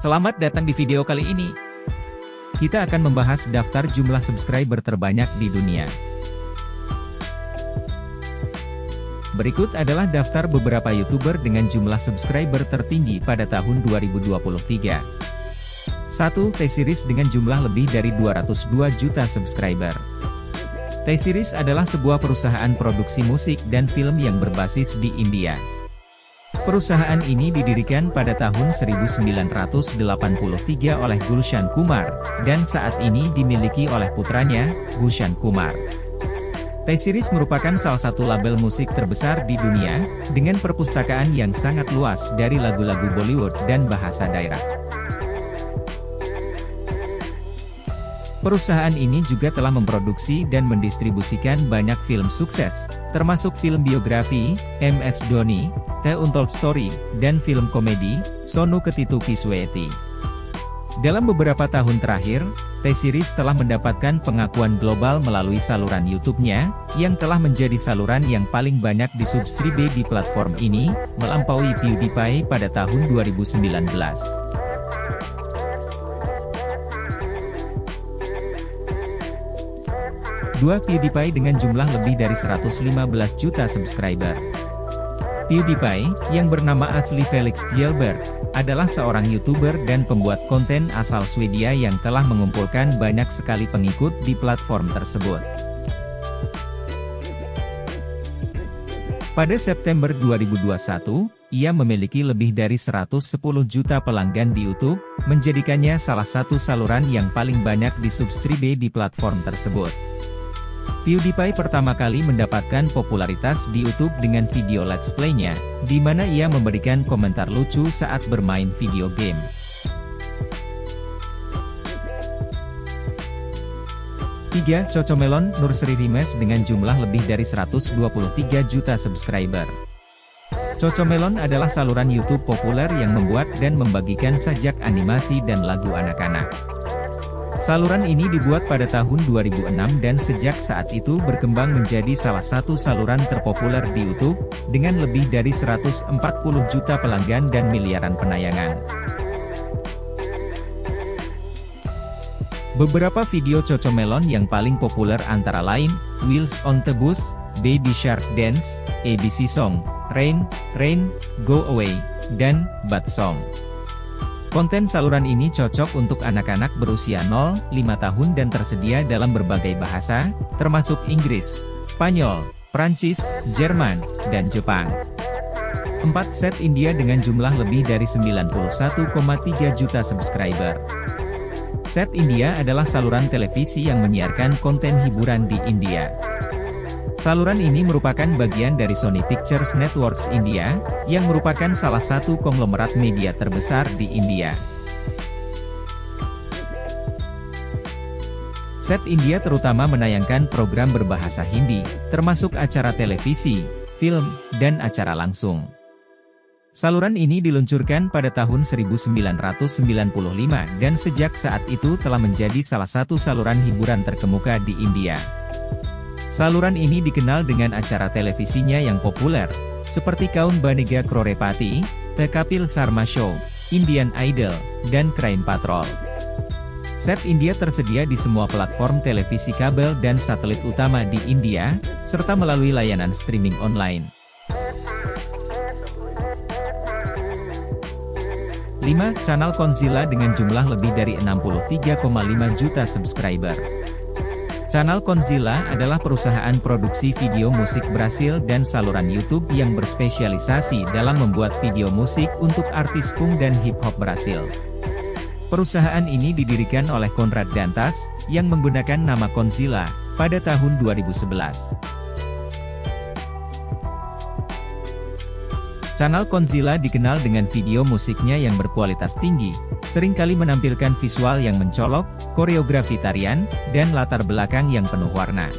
Selamat datang di video kali ini. Kita akan membahas daftar jumlah subscriber terbanyak di dunia. Berikut adalah daftar beberapa YouTuber dengan jumlah subscriber tertinggi pada tahun 2023. 1. T-Series dengan jumlah lebih dari 202 juta subscriber. T-Series adalah sebuah perusahaan produksi musik dan film yang berbasis di India. Perusahaan ini didirikan pada tahun 1983 oleh Gulshan Kumar, dan saat ini dimiliki oleh putranya, Bhushan Kumar. T-Series merupakan salah satu label musik terbesar di dunia, dengan perpustakaan yang sangat luas dari lagu-lagu Bollywood dan bahasa daerah. Perusahaan ini juga telah memproduksi dan mendistribusikan banyak film sukses, termasuk film biografi, MS Dhoni, The Untold Story, dan film komedi, Sonu Ketitu Kisweti. Dalam beberapa tahun terakhir, T-Series telah mendapatkan pengakuan global melalui saluran YouTube-nya, yang telah menjadi saluran yang paling banyak disubscribe di platform ini, melampaui PewDiePie pada tahun 2019. 2. PewDiePie dengan jumlah lebih dari 115 juta subscriber. PewDiePie, yang bernama asli Felix Kjellberg, adalah seorang YouTuber dan pembuat konten asal Swedia yang telah mengumpulkan banyak sekali pengikut di platform tersebut. Pada September 2021, ia memiliki lebih dari 110 juta pelanggan di YouTube, menjadikannya salah satu saluran yang paling banyak disubscribe di platform tersebut. PewDiePie pertama kali mendapatkan popularitas di YouTube dengan video Let's Play-nya, di mana ia memberikan komentar lucu saat bermain video game. 3. Cocomelon Nursery Rhymes dengan jumlah lebih dari 123 juta subscriber. Cocomelon adalah saluran YouTube populer yang membuat dan membagikan sajak animasi dan lagu anak-anak. Saluran ini dibuat pada tahun 2006 dan sejak saat itu berkembang menjadi salah satu saluran terpopuler di YouTube, dengan lebih dari 140 juta pelanggan dan miliaran penayangan. Beberapa video Cocomelon yang paling populer antara lain, Wheels on the Bus, Baby Shark Dance, ABC Song, Rain, Go Away, dan Bad Song. Konten saluran ini cocok untuk anak-anak berusia 0-5 tahun dan tersedia dalam berbagai bahasa, termasuk Inggris, Spanyol, Prancis, Jerman, dan Jepang. 4. Set India dengan jumlah lebih dari 91,3 juta subscriber. Set India adalah saluran televisi yang menyiarkan konten hiburan di India. Saluran ini merupakan bagian dari Sony Pictures Networks India, yang merupakan salah satu konglomerat media terbesar di India. Set India terutama menayangkan program berbahasa Hindi, termasuk acara televisi, film, dan acara langsung. Saluran ini diluncurkan pada tahun 1995 dan sejak saat itu telah menjadi salah satu saluran hiburan terkemuka di India. Saluran ini dikenal dengan acara televisinya yang populer, seperti Kaun Banega Crorepati, The Kapil Sharma Show, Indian Idol, dan Crime Patrol. Set India tersedia di semua platform televisi kabel dan satelit utama di India, serta melalui layanan streaming online. 5. Channel Konzilla dengan jumlah lebih dari 63,5 juta subscriber. Channel Konzilla adalah perusahaan produksi video musik Brasil dan saluran YouTube yang berspesialisasi dalam membuat video musik untuk artis funk dan hip-hop Brasil. Perusahaan ini didirikan oleh Conrad Dantas, yang menggunakan nama Konzilla, pada tahun 2011. Channel Konzilla dikenal dengan video musiknya yang berkualitas tinggi, seringkali menampilkan visual yang mencolok, koreografi tarian, dan latar belakang yang penuh warna.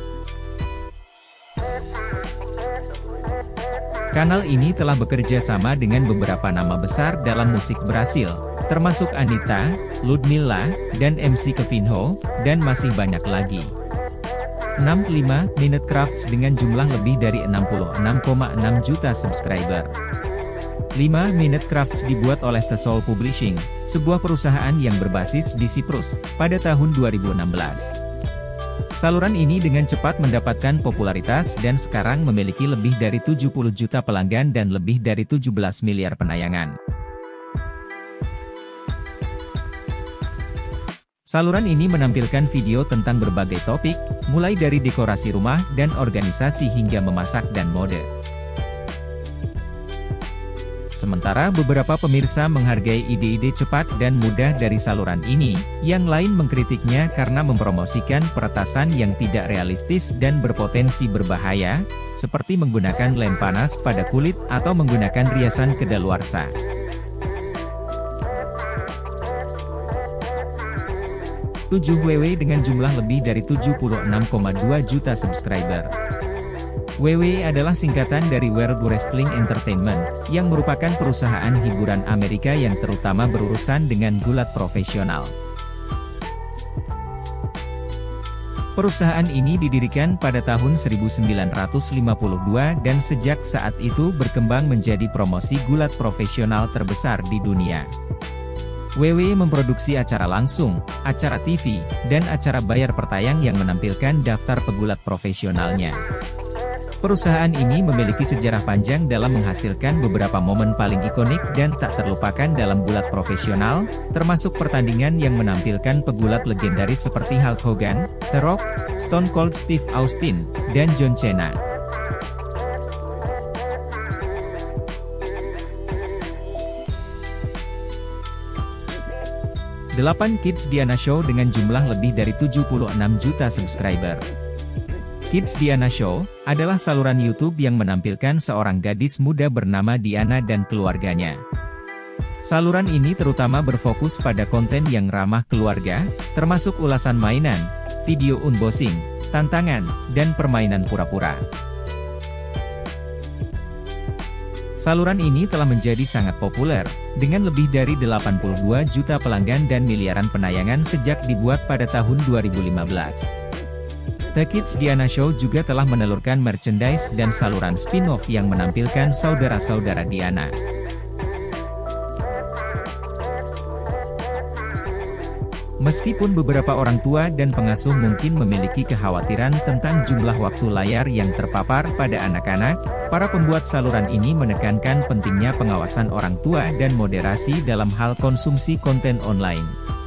Kanal ini telah bekerja sama dengan beberapa nama besar dalam musik Brasil, termasuk Anitta, Ludmilla, dan MC Kevinho, dan masih banyak lagi. 6. 5 Minute Crafts dengan jumlah lebih dari 66,6 juta subscriber. 5 Minute Crafts dibuat oleh The Soul Publishing, sebuah perusahaan yang berbasis di Siprus, pada tahun 2016. Saluran ini dengan cepat mendapatkan popularitas dan sekarang memiliki lebih dari 70 juta pelanggan dan lebih dari 17 miliar penayangan. Saluran ini menampilkan video tentang berbagai topik, mulai dari dekorasi rumah dan organisasi hingga memasak dan mode. Sementara beberapa pemirsa menghargai ide-ide cepat dan mudah dari saluran ini, yang lain mengkritiknya karena mempromosikan peretasan yang tidak realistis dan berpotensi berbahaya, seperti menggunakan lem panas pada kulit atau menggunakan riasan kedaluarsa. WW dengan jumlah lebih dari 76,2 juta subscriber. WW adalah singkatan dari World Wrestling Entertainment, yang merupakan perusahaan hiburan Amerika yang terutama berurusan dengan gulat profesional. Perusahaan ini didirikan pada tahun 1952 dan sejak saat itu berkembang menjadi promosi gulat profesional terbesar di dunia. WW memproduksi acara langsung, acara TV, dan acara bayar pertayang yang menampilkan daftar pegulat profesionalnya. Perusahaan ini memiliki sejarah panjang dalam menghasilkan beberapa momen paling ikonik dan tak terlupakan dalam gulat profesional, termasuk pertandingan yang menampilkan pegulat legendaris seperti Hulk Hogan, The Rock, Stone Cold Steve Austin, dan John Cena. Delapan Kids Diana Show dengan jumlah lebih dari 76 juta subscriber. Kids Diana Show adalah saluran YouTube yang menampilkan seorang gadis muda bernama Diana dan keluarganya. Saluran ini terutama berfokus pada konten yang ramah keluarga, termasuk ulasan mainan, video unboxing, tantangan, dan permainan pura-pura. Saluran ini telah menjadi sangat populer, dengan lebih dari 82 juta pelanggan dan miliaran penayangan sejak dibuat pada tahun 2015. The Kids Diana Show juga telah menelurkan merchandise dan saluran spin-off yang menampilkan saudara-saudara Diana. Meskipun beberapa orang tua dan pengasuh mungkin memiliki kekhawatiran tentang jumlah waktu layar yang terpapar pada anak-anak, para pembuat saluran ini menekankan pentingnya pengawasan orang tua dan moderasi dalam hal konsumsi konten online.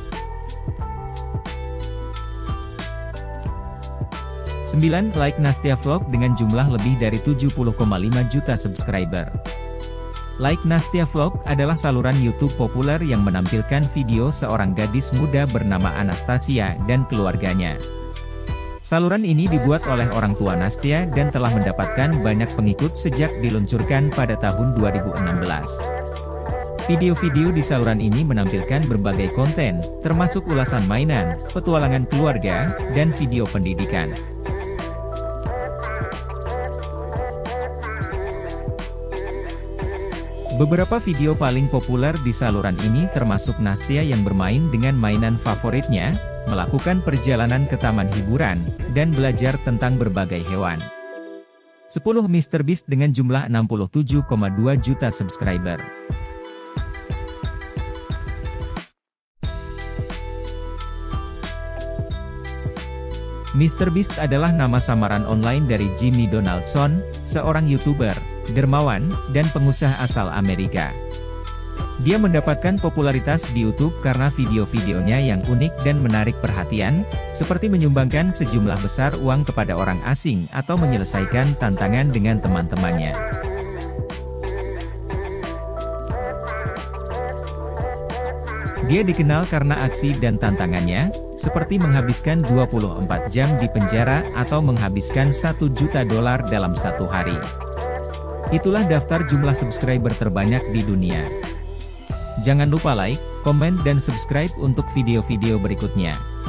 9 Like Nastia Vlog dengan jumlah lebih dari 70,5 juta subscriber. Like Nastia Vlog adalah saluran YouTube populer yang menampilkan video seorang gadis muda bernama Anastasia dan keluarganya. Saluran ini dibuat oleh orang tua Nastia dan telah mendapatkan banyak pengikut sejak diluncurkan pada tahun 2016. Video-video di saluran ini menampilkan berbagai konten, termasuk ulasan mainan, petualangan keluarga, dan video pendidikan. Beberapa video paling populer di saluran ini termasuk Nastia yang bermain dengan mainan favoritnya, melakukan perjalanan ke taman hiburan, dan belajar tentang berbagai hewan. 10 MrBeast dengan jumlah 67,2 juta subscriber. MrBeast adalah nama samaran online dari Jimmy Donaldson, seorang YouTuber, dermawan, dan pengusaha asal Amerika. Dia mendapatkan popularitas di YouTube karena video-videonya yang unik dan menarik perhatian, seperti menyumbangkan sejumlah besar uang kepada orang asing atau menyelesaikan tantangan dengan teman-temannya. Dia dikenal karena aksi dan tantangannya, seperti menghabiskan 24 jam di penjara atau menghabiskan $1 juta dalam satu hari. Itulah daftar jumlah subscriber terbanyak di dunia. Jangan lupa like, komen dan subscribe untuk video-video berikutnya.